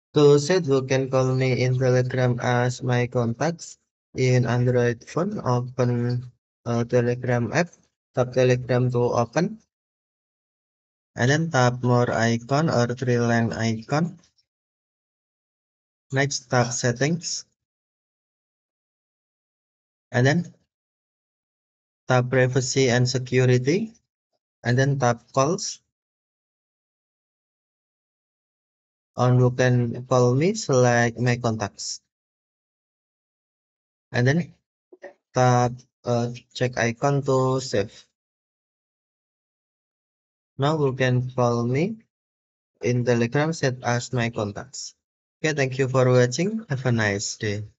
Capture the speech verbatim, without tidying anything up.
To set you can call me in Telegram as my contacts. In Android phone, open uh, Telegram app, tap Telegram to open, and then tap more icon or three line icon. Next, tap settings, and then tap privacy and security, and then tap calls. On you can call me, select my contacts, and then tap uh, check icon to save. Now you can call me in Telegram set as my contacts. Okay, thank you for watching. Have a nice day.